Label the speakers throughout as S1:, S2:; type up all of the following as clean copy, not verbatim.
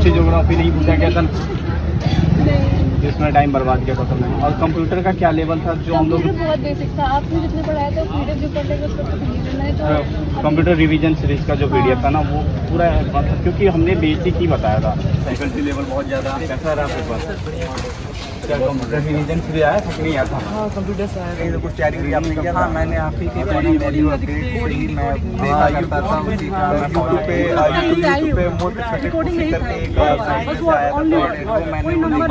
S1: History geography नहीं पूछा गया था, जिसमें टाइम बर्बाद किया था तुमने। और कंप्यूटर का क्या लेवल था जो हम लोग?
S2: बहुत बेसिक था, आपने जितने पढ़ाया था पीडीएफ जो पढ़ लेगा उसको तो मैंने तो
S1: कंप्यूटर रिवीजन सीरीज का जो पीडीएफ था ना वो पूरा एडवांस था, क्योंकि हमने बेसिक ही बताया था। फैकल्टी लेवल बहुत ज़्यादा कैसा रहा आपके पास? क्या कंप्यूटर रिवीजन सीरीज आया था कि नहीं आया था?
S3: हाँ कंप्यूटर से आया
S1: कहीं तो कुछ तैयारी भी आपने किया था?
S3: हाँ मैंने आप ही की वीडियो अपडेट से ही मैं देखा करता था उसी का। यूट्यूब पे मोस्ट एक्सपेक्टेड से करके एक साइट आया था, तो मैंने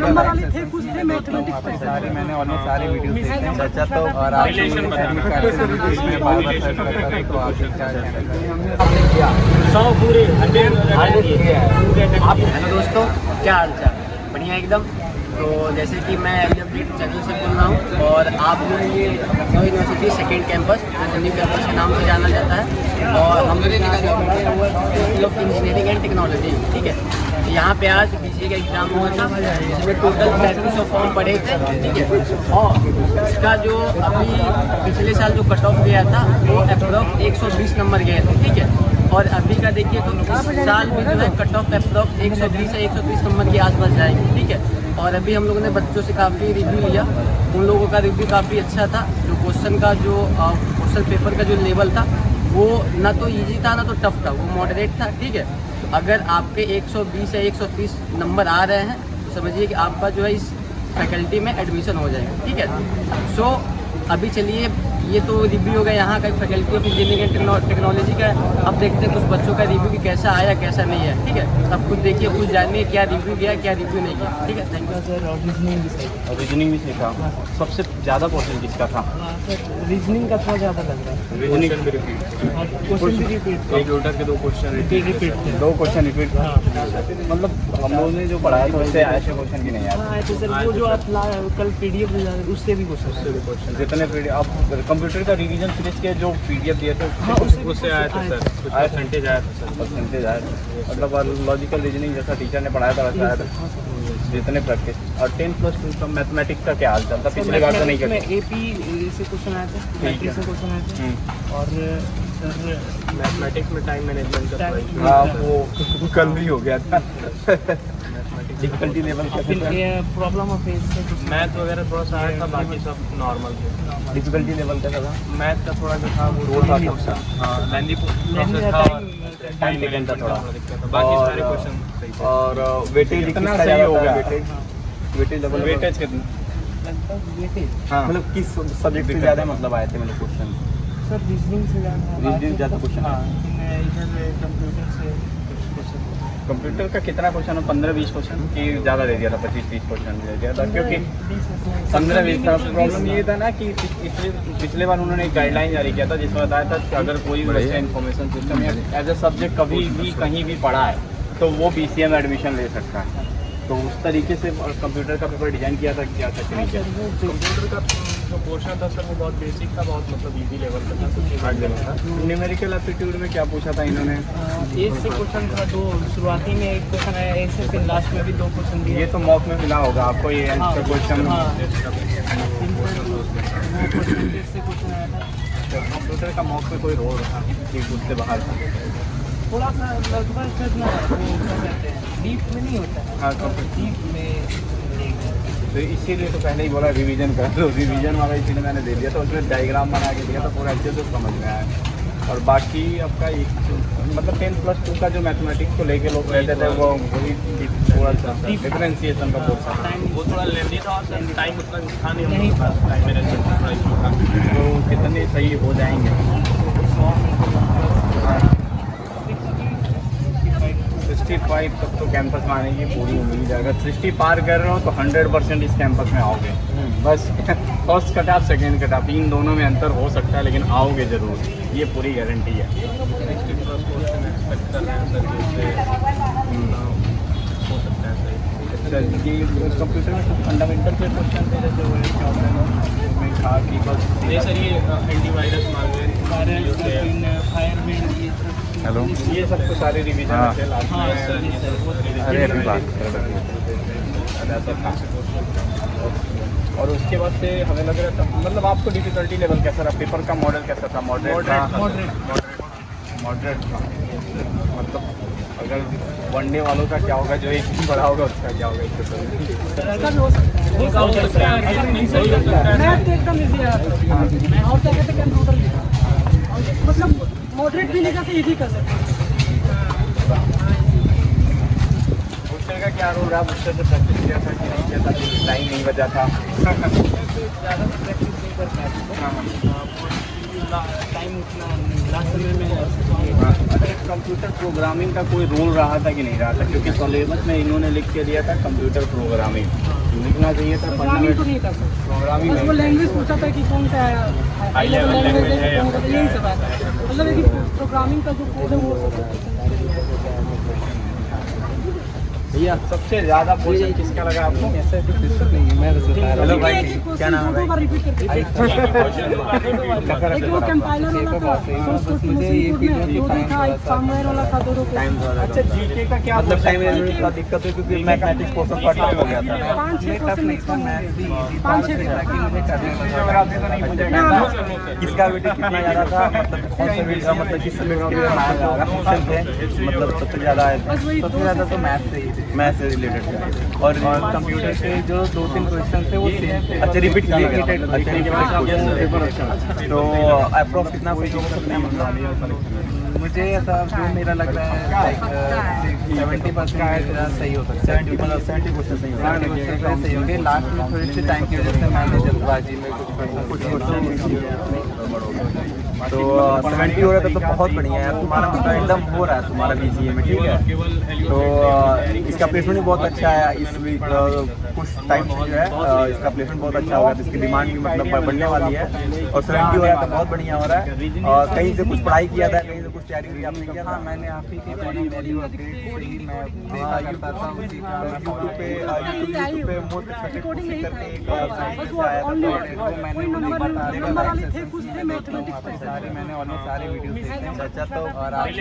S3: सारे मैंने ऑलमोस्ट सारे वीडियो देखे हैं। अच्छा तो और आप इसमें बार बार सर्च करता था, तो आप क्या चैनल
S4: 100 पूरे 100 आप। हेलो दोस्तों, क्या हाल चाल? बढ़िया एकदम। तो जैसे कि मैं अपडेट चैनल से बोल रहा हूँ और आप जो ये Lucknow university second campus new campus के नाम से जाना जाता है, और हम लोग इंजीनियरिंग एंड टेक्नोलॉजी, ठीक है। यहाँ पे आज बीसीए का एग्ज़ाम हुआ था, जिसमें टोटल 3500 फॉर्म पड़े थे, ठीक है। और इसका जो अभी पिछले साल जो कट ऑफ गया था वो अप्रॉक्स 120 नंबर गए थे, ठीक है। और अभी का देखिए तो इस साल भी जो है कट ऑफ अप्रॉक्स 120 से 130 नंबर के आसपास जाएंगे, ठीक है। और अभी हम लोगों ने बच्चों से काफ़ी रिव्यू लिया, उन लोगों का रिव्यू काफ़ी अच्छा था। जो क्वेश्चन का जो क्वेश्चन पेपर का जो लेवल था वो ना तो इजी था ना तो टफ था, वो मॉडरेट था, ठीक है। तो अगर आपके 120 या 130 नंबर आ रहे हैं तो समझिए कि आपका जो है इस फैकल्टी में एडमिशन हो जाएगा, ठीक है। सो अभी चलिए, ये तो रिव्यू होगा यहाँ का faculty of engineering and technology का। अब देखते हैं कुछ बच्चों का रिव्यू भी कैसा आया कैसा नहीं है, ठीक है। अब कुछ देखिए, कुछ जानिए क्या रिव्यू गया क्या रिव्यू नहीं गया, ठीक है। Thank you sir.
S1: रीजनिंग भी सीखा, सबसे ज़्यादा पोर्शन किसका था?
S3: रीजनिंग का थोड़ा ज़्यादा लग रहा है।
S1: रीजनिंग
S3: क्वेश्चन भी रिपीट,
S1: कंप्यूटर के 2 क्वेश्चन
S3: रिपीट थे।
S1: 2 क्वेश्चन रिपीट। मतलब हम लोगों ने जो पढ़ाया था उससे ऐसे क्वेश्चन की नहीं आए थे
S3: सर। वो जो आप कल पीडीएफ उससे भी क्वेश्चन,
S1: जितने पीडीएफ आप कंप्यूटर का रिवीजन सीरीज के जो पीडीएफ दिए थे
S3: उससे आया था सर, कुछ परसेंटेज आया था सर।
S1: परसेंटेज आया था, मतलब लॉजिकल रीजनिंग जैसा टीचर ने पढ़ाया था वैसा आया था, जितने प्रैक्टिस। और 10+2 का मैथमेटिक्स का क्या हाल चल था? पिछले बार तो नहीं करते।
S3: एपी से क्वेश्चन आए थे, मैट्रिक्स से क्वेश्चन आए थे। और सर मैथमेटिक्स में टाइम मैनेजमेंट का,
S1: हाँ वो कल भी हो गया था। Difficulty level
S3: problem of
S4: math वगैरह थोड़ा सा आया था, बाकी सब नॉर्मल थे।
S1: डिफिकल्टी लेवल कैसा था?
S4: मैथ का थोड़ा जो था वो
S1: था
S4: लेंदी प्रोसेस था,
S1: टाइम टेकन था थोड़ा।
S4: बाकी सारे क्वेश्चन सही थे।
S1: और वेटेज कितना सही हो गया? वेटेज लेवल,
S4: वेटेज कितना?
S1: हाँ मतलब किस सब्जेक्ट से ज़्यादा मतलब आए थे मतलब क्वेश्चन?
S3: सर रीजनिंग से ज़्यादा क्वेश्चन।
S1: हाँ
S3: इधर कंप्यूटर से
S1: कंप्यूटर का कितना क्वेश्चन है? 15-20 क्वेश्चन की ज़्यादा दे दिया था, 25-30 क्वेश्चन दे दिया था, क्योंकि 15-20 का प्रॉब्लम ये था ना कि पिछले बार उन्होंने एक गाइडलाइन जारी किया था जिसमें बताया था कि अगर कोई बच्चा इन्फॉर्मेशन सिस्टम या एज ए सब्जेक्ट कभी भी कहीं भी पढ़ा है तो वो BCA में एडमिशन ले सकता है। तो उस तरीके से कंप्यूटर का पेपर डिज़ाइन किया था, क्या था कि नहीं किया?
S4: कंप्यूटर का जो पोर्शन था सर वो बहुत बेसिक था, बहुत मतलब इजी लेवल का था, कुछ हार्ड लेवल था।
S1: न्यूमेरिकल एप्टीट्यूड में क्या पूछा था इन्होंने?
S3: एक से क्वेश्चन था, 2 शुरुआती में एक क्वेश्शन आया, एक से फिर लास्ट में भी 2 क्वेश्चन दिए।
S1: ये तो मॉक में मिला होगा आपको, ये क्वेश्चन
S3: क्वेश्चन आया था।
S1: कंप्यूटर का मॉक में कोई रोल था कि उससे बाहर था?
S3: थोड़ा सा लगभग वो क्या कहते हैं डीप में नहीं होता है।
S1: हाँ
S3: डीप में,
S1: तो इसीलिए तो पहले ही बोला रिवीजन कर लो। रिवीजन वाला इसीलिए मैंने दे दिया था, उसमें डायग्राम बना के दिया था, पूरा अच्छे से समझ में आया। और बाकी आपका मतलब 10+2 का जो मैथमेटिक्स को लेके लोग रहते थे वो वही थोड़ा सा डिफरेंशिएशन का कोर्स था,
S4: वो थोड़ा लेंदी था और टाइम उतना था नहीं, टाइम मैनेजमेंट थोड़ा इशू था।
S1: तो कितने सही हो जाएंगे? 65 तक तो कैंपस में आने की पूरी उम्मीद है। अगर 60 पार कर रहे हो तो 100% इस कैंपस में आओगे। बस first cut off second cut off इन दोनों में अंतर हो सकता है, लेकिन आओगे ज़रूर, ये पूरी गारंटी है।
S4: 60+ क्वेश्चन एक्सपेक्ट कर रहे हैं सर, जिससे हो सकता है सही।
S1: अच्छा, ये कंप्यूटर में कुछ फंडामेंटल से क्वेश्चन थे, जैसे मैं था कि बस
S4: नहीं सर, ये एंटीवायरस मालवेयर,
S1: हेलो, ये सब तो सारे रिवीजन थे लास्ट में। अरे अभी बात और उसके बाद से हमें लग रहा था, मतलब आपको डिफिकल्टी लेवल कैसा रहा? पेपर का मॉडल कैसा था? मॉडरेट था। मतलब अगर वनडे वालों का क्या होगा, जो एक दिन बड़ा होगा उसका क्या होगा? इससे
S5: मैथ एकदम इजी है और क्या कहते हैं कंप्यूटर मतलब मॉडरेट भी नहीं करते, इजी कर सकते।
S1: बूस्टर का क्या रोल रहा? बूस्टर से प्रैक्टिस किया था कि नहीं किया था? टाइम नहीं बचा था?
S5: ज़्यादा प्रैक्टिस नहीं कर पाते, टाइम उतना लास्ट समय में।
S1: अगर कंप्यूटर प्रोग्रामिंग का कोई रोल रहा था कि नहीं रहा था? क्योंकि सिलेबस में इन्होंने लिख के दिया था कंप्यूटर प्रोग्रामिंग, लिखना चाहिए था।
S5: प्रोग्रामिंग तो नहीं था सर,
S1: प्रोग्रामिंग
S5: वो लैंग्वेज पूछा था कि कौन सा है,
S1: हाई लेवल लैंग्वेज है,
S5: यही सब है। मतलब है कि प्रोग्रामिंग का जो कोड है वो सब
S1: भैया सबसे ज़्यादा पोर्शन किसका लगा आपको?
S3: ऐसा कुछ डिस्टर्ब नहीं है, मैं बस बता रहा हूँ।
S5: भाई क्या नाम है भाई? रिपीट करके एक वो कंपाइलर वाला था, सोर्स कोड
S3: मुझे ये
S5: में
S3: वीडियो
S5: दो था, एक फर्मवेयर वाला था, दो
S3: टाइम ज़्यादा
S1: अच्छा जीके का क्या
S3: मतलब टाइम मैनेजमेंट का दिक्कत है क्योंकि मैथमेटिक्स पोर्शन का टफ हो गया था।
S5: 5-6 क्वेश्चन लिखा है,
S3: 5-6 ताकि मुझे करने में इसका वेटेज कितना ज़्यादा था, मतलब कौन सा वेट का मतलब किस सब्जेक्ट के क्वेश्चन थे, मतलब सबसे ज़्यादा आए थे। सबसे ज़्यादा तो मैथ से रिलेटेड थे और कंप्यूटर के जो 2-3 क्वेश्चन थे वो सेम थे। अच्छा रिपीट किए गए। तो अप्रॉक्स कितना कोई हो सकता है? मतलब मुझे ऐसा जो मेरा लग रहा है 70% सही हो सकता है, 70 क्वेश्चन सही होंगे। लास्ट में थोड़ी सी टाइम की वजह से मैंने जल्दबाजी में कुछ तो 70 हो रहा था तो बहुत बढ़िया है तुम्हारा, मतलब एकदम हो रहा है तुम्हारा BCA में, ठीक है। तो इसका प्लेसमेंट भी बहुत अच्छा है इस वीक, कुछ टाइम से जो है इसका प्लेसमेंट बहुत अच्छा होगा, तो इसकी डिमांड भी मतलब बढ़ने वाली है। और 70 हो रहा था, बहुत बढ़िया हो रहा है। और कहीं से कुछ पढ़ाई किया था, कहीं से कुछ तैयारी भी आपने किया था? मैंने आप ही की यूट्यूब पे मोस्ट करके एक मैंने ऑलमोस्ट सारे वीडियो देखे हैं। अच्छा तो और आप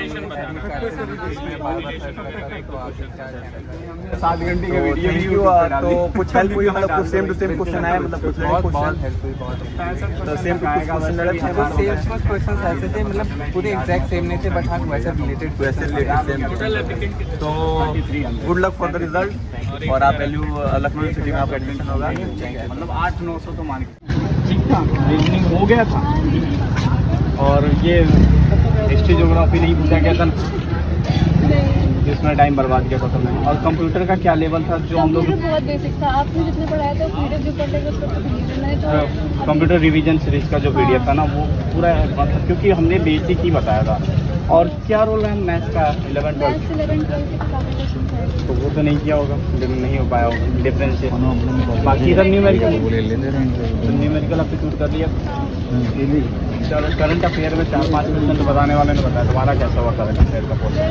S1: 7 घंटे का वीडियो
S3: तो कुछ हेल्प हुई, मतलब कुछ सेम टू सेम क्वेश्चन आया, मतलब कुछ बहुत हेल्प हुई, बहुत तो सेम टू क्वेश्चन क्वेश्चन ऐसे थे, मतलब पूरे एग्जैक्ट सेम नहीं थे, बट हाँ वैसे रिलेटेड सेम। तो good luck for the result और आप लखनऊ सिटी में आपका एडमिशन होगा।
S1: मतलब 800-900 तो मान के ठीक था, रीजनिंग हो गया था। और ये हिस्ट्री ज्योग्राफी नहीं पूछा गया था जिसमें टाइम बर्बाद किया था तुमने। और कंप्यूटर का क्या लेवल था जो हम लोग?
S2: बहुत बेसिक था, आपने जितने पढ़ाया था पीडीएफ जो पढ़ लेंगे उसको तो मैंने तो
S1: कंप्यूटर रिवीजन सीरीज का जो PDF था ना वो पूरा एडवांस था, क्योंकि हमने बेसिक ही बताया था। और क्या रोल है मैथ्स का 11-12? तो वो तो नहीं किया होगा, नहीं हो पाया होगा डिफरेंशियल। बाकी सब न्यूमेरिकल एप्टीट्यूड कर लिया। चलो करंट अफेयर में 4-5% बताने वाले ने बताया, तुम्हारा कैसा हुआ करंट अफेयर का पोर्शन?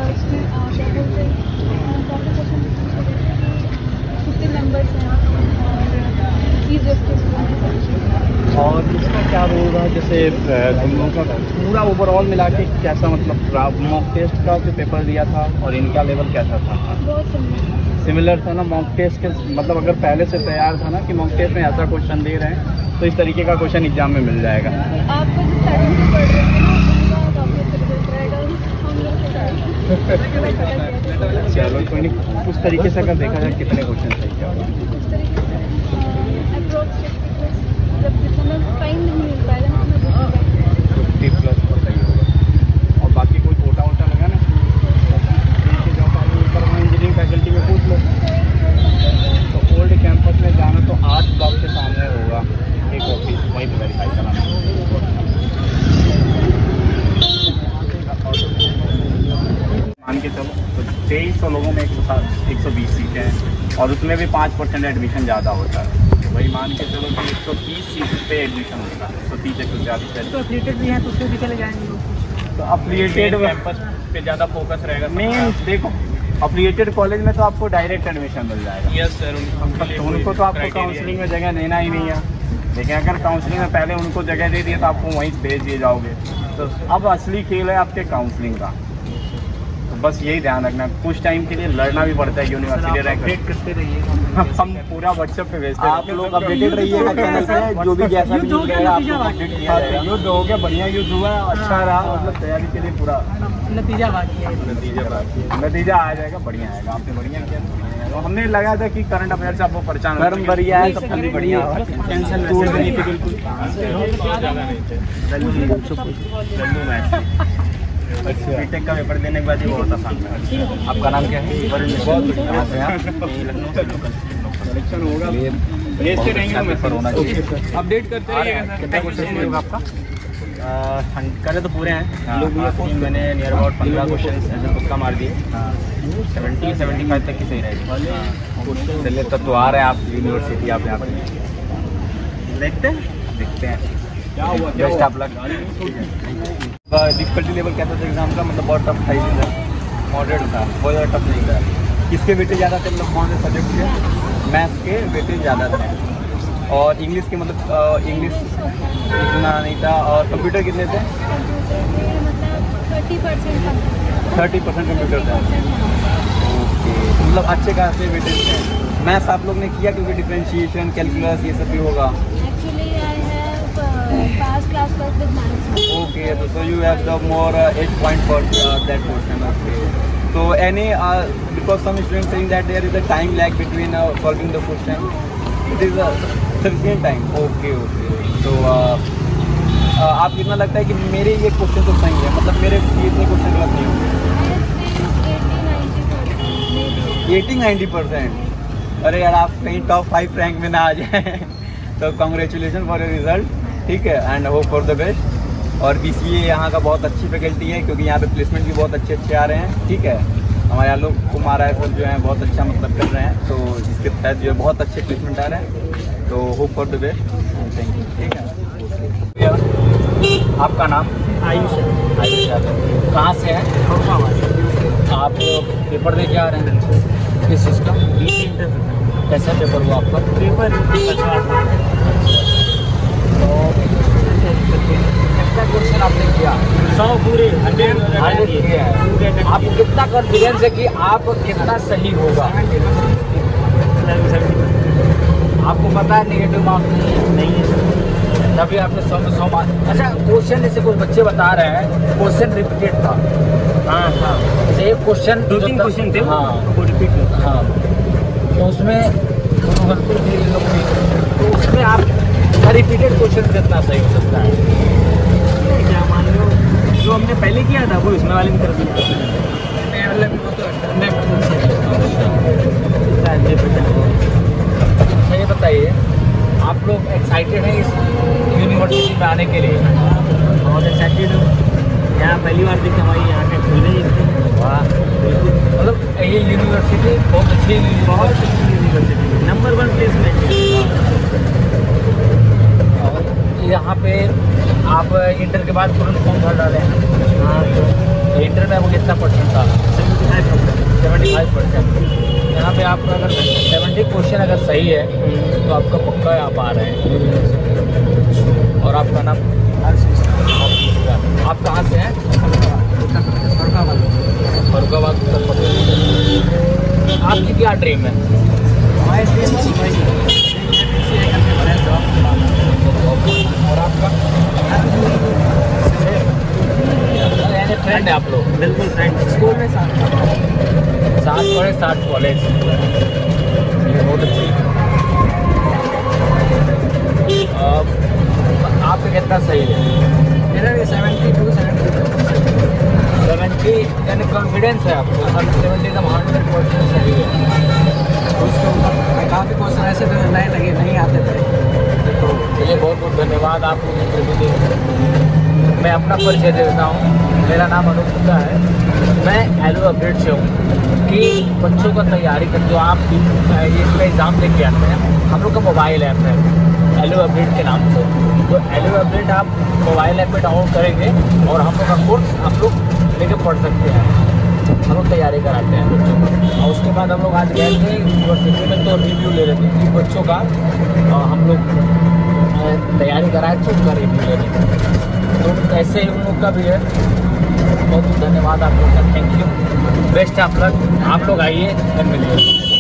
S1: और इसका क्या रोल रहा, जैसे तुम लोगों का पूरा ओवरऑल मिला के कैसा, मतलब मॉक टेस्ट का जो पेपर दिया था और इनका लेवल कैसा था? सिमिलर था ना मॉक टेस्ट के, मतलब अगर पहले से तैयार था ना कि मॉक टेस्ट में ऐसा क्वेश्चन दे रहे हैं तो इस तरीके का क्वेश्चन एग्जाम में मिल जाएगा। चलो कोई नहीं, उस तरीके से अगर देखा जाए कितने क्वेश्चन सही क्या होगा?
S2: टाइम नहीं मिल पाएगा
S1: 50+ पर सही होगा। और बाकी कोई कोटा वोटा लगा ना इंजीनियरिंग फैकल्टी में पूछ लो। तो ओल्ड कैंपस में जाना तो 8 ब्लॉक के सामने होगा एक ऑफिस, वहीं पर वेरीफाई कराना। मान के चलो तो 2300 लोगों में 120 सीटें हैं और उसमें भी 5% एडमिशन ज़्यादा होता है। वही मान के चलो कि 130 सीट पे एडमिशन होगा, 130-140
S5: तो एफिलिएटेड भी हैं तो उसमें भी चले जाएंगे लोग।
S1: तो अफिलिएटेड कैंपस पे ज़्यादा फोकस रहेगा। मेन देखो अफिलिएटेड कॉलेज में तो आपको डायरेक्ट एडमिशन मिल जाएगा।
S4: यस सर,
S1: उनको तो आपको काउंसलिंग में जगह देना ही नहीं है, लेकिन अगर काउंसलिंग में पहले उनको जगह दे दिए तो आपको वहीं भेज दिए जाओगे। तो अब असली खेल है आपके काउंसलिंग का। तो बस यही ध्यान रखना, कुछ टाइम के लिए लड़ना भी पड़ता है यूनिवर्सिटी रैंक करते रहिए। हम पूरा व्हाट्सएप पे भेजते हैं,
S3: आप लोग अपडेटेड रहिएगा चैनल पे, जो भी जैसा भी न्यूज़ रहेगा आपको अपडेट किया जाएगा।
S1: युद्ध हो गया, बढ़िया युद्ध हुआ, अच्छा रहा, मतलब तैयारी के लिए पूरा
S5: नतीजा बाकी है।
S1: नतीजा आ जाएगा, बढ़िया आएगा। आपने बढ़िया किया, तो हमने लगा था कि करंट अफेयर से आपको परेशान
S3: मैडम बढ़िया है, सब कुछ बढ़िया है, टेंशन दूर नहीं थी बिल्कुल।
S1: बीटेक का पेपर देने के बाद ही बहुत आसान था। आपका नाम क्या है? बहुत बढ़िया से आप सिलेक्शन होगा, भेजते रहेंगे, पेपर होना चाहिए, अपडेट करते रहिएगा। कितना क्वेश्चन होगा आपका?
S3: करे तो पूरे हैं लोग, मैंने नियर अबाउट 15 क्वेश्चन ऐसे तुक्का मार दिए। 70-75 तक की सही रहेगी।
S1: चलिए, तब तो आ रहे हैं आप यूनिवर्सिटी, आप यहाँ पर देखते हैं क्या हुआ, बेस्ट आप लग।
S3: डिफिकल्टी लेवल कैसा था एग्जाम का? मतलब बहुत टफ था, मॉडरेट था, बहुत ज़्यादा टफ नहीं था। किसके वेटेज ज़्यादा थे? मतलब कौन से सब्जेक्ट के? मैथ्स के वेटेज ज़्यादा थे, और इंग्लिश के मतलब इंग्लिश इतना नहीं था। और कंप्यूटर कितने थे? 30% कंप्यूटर था। ओके, मतलब अच्छे खासे वेटेज थे। मैथ्स आप लोग ने किया क्योंकि डिफरेंशिएशन, कैलकुलस ये सब भी होगा। Okay, so you have the more 8 point for that portion. Okay. So any because some students saying that there is a time lag between solving the question. It is a sufficient time. Okay. So आप कितना लगता है कि मेरे ये question तो सही है, मतलब मेरे इतने क्वेश्चन गलत नहीं होंगे? 80-90%। अरे यार, आप कहीं टॉप 5 रैंक में ना आ जाए तो कॉन्ग्रेचुलेसन फॉर योर रिजल्ट, ठीक है, and hope for the best. और BCA यहाँ का बहुत अच्छी फैकल्टी है, क्योंकि यहाँ पे प्लेसमेंट भी बहुत अच्छे आ रहे हैं, ठीक है। हमारे यहाँ लोग कुमार रायपुर जो है बहुत अच्छा मतलब कर रहे हैं, तो इसके तहत जो है बहुत अच्छे प्लेसमेंट आ रहे हैं, तो hope for the best, thank you, ठीक है।
S1: आपका नाम?
S4: आयुष यादव।
S1: कहाँ से है? आप पेपर दे के आ रहे हैं? किस चीज़ का? कैसा पेपर हुआ आपका?
S4: पेपर
S1: कितना क्वेश्चन आपने किया?
S4: 100 पूरे
S1: 100 किया है। आपको कितना कॉन्फिडेंस है कि आप कितना सही होगा? आपको पता है नेगेटिव मार्क्स नहीं है, तभी आपने 100 में 100 मार्क्स। अच्छा, क्वेश्चन जैसे कुछ बच्चे बता रहे हैं क्वेश्चन रिपीटेड था।
S4: हाँ,
S1: एक क्वेश्चन
S4: 2-3 क्वेश्चन थे,
S1: हाँ
S4: वो रिपीट।
S1: हाँ, तो उसमें तो उसमें आप रिपीटेड क्वेश्चन कितना सही हो सकता है?
S4: क्या मान लो जो हमने पहले किया था वो इसमें वाले में कर दिया।
S1: अच्छा, ये बताइए, आप लोग एक्साइटेड हैं इस यूनिवर्सिटी में आने के लिए?
S4: बहुत एक्साइटेड हूँ, यहाँ पहली बार देखी हमारी यहाँ के खुले ही।
S1: वाह, मतलब ये यूनिवर्सिटी बहुत अच्छी
S4: यूनिवर्सिटी, नंबर 1 प्लेसमेंट है।
S1: और यहाँ पे आप इंटर के बाद तुरंत फॉर्म भर डाले हैं?
S4: हाँ,
S1: तो इंटर में आपको कितना परसेंट था? 75%। यहाँ पे आपका अगर 70 क्वेश्चन अगर सही है तो आपका पक्का आप आ रहे हैं। और आपका नाम? आप कहाँ से हैं? फरुखाबाद, उत्तर प्रदेश। आपकी क्या ड्रीम है? और आपका? फ्रेंड है आप लोग?
S4: बिल्कुल फ्रेंड, स्कूल में साथ
S1: पढ़े, 60 कॉलेज, ये बहुत अच्छी। आपका कितना सही है?
S5: मेरा
S1: 70 यानी कॉन्फिडेंस है आपको? 70 एकदम 100% सही है।
S5: उसके ऊपर काफ़ी क्वेश्चन ऐसे तो नए लगे नहीं आते थे।
S1: तो चलिए, बहुत बहुत धन्यवाद आपको इंटरव्यू देने। मैं अपना परिचय देता हूँ, मेरा नाम अनूप गुप्ता है, मैं एलो अपडेट से हूँ। कि बच्चों का तैयारी कर, जो आप इसका एग्ज़ाम देके आते हैं, हम लोग का मोबाइल ऐप है एलो अपडेट के नाम से। तो एलो अपडेट आप मोबाइल ऐप पे डाउनलोड करेंगे और हम लोग का कोर्स आप लोग लेके पढ़ सकते हैं। हम लोग तैयारी कराते हैं बच्चों को, और उसके बाद हम लोग आज गए थे यूनिवर्सिटी में, तो रिव्यू ले रहे थे कि बच्चों का हम लोग तैयारी कराए तो उसका रिव्यू ले रहे थे। तो ऐसे ही उन लोग का भी है।
S6: बहुत बहुत धन्यवाद आप लोग का, thank you, best of luck. आप लोग आइए और मिलिए।